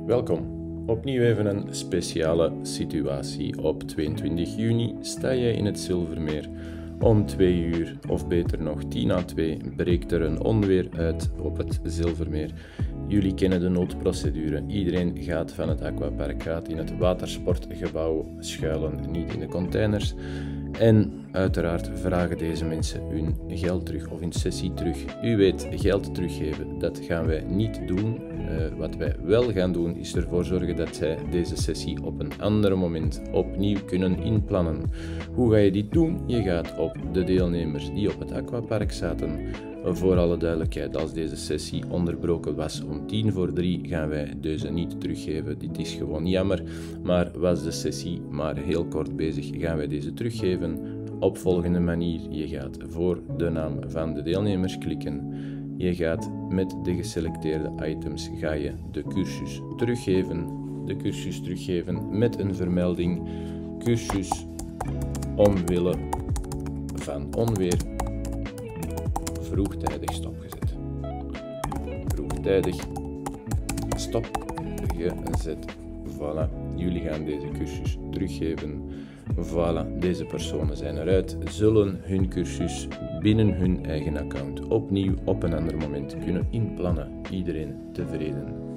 Welkom. Opnieuw even een speciale situatie. Op 22 juni sta je in het Zilvermeer. Om 2 uur, of beter nog 1:50, breekt er een onweer uit op het Zilvermeer. Jullie kennen de noodprocedure. Iedereen gaat van het aquapark, gaat in het watersportgebouw schuilen, niet in de containers. En uiteraard vragen deze mensen hun geld terug of hun sessie terug. U weet, geld teruggeven, dat gaan wij niet doen. Wat wij wel gaan doen, is ervoor zorgen dat zij deze sessie op een ander moment opnieuw kunnen inplannen. Hoe ga je dit doen? Je gaat op de deelnemers die op het aquapark zaten. Voor alle duidelijkheid, als deze sessie onderbroken was om 2:50, gaan wij deze niet teruggeven. Dit is gewoon jammer, maar was de sessie maar heel kort bezig, gaan wij deze teruggeven. Op volgende manier: je gaat voor de naam van de deelnemers klikken. Je gaat met de geselecteerde items ga je de cursus teruggeven met een vermelding: cursus omwille van onweer vroegtijdig stopgezet. Vroegtijdig stopgezet. Voilà, jullie gaan deze cursus teruggeven. Voilà, deze personen zijn eruit, zullen hun cursus binnen hun eigen account opnieuw op een ander moment kunnen inplannen. Iedereen tevreden.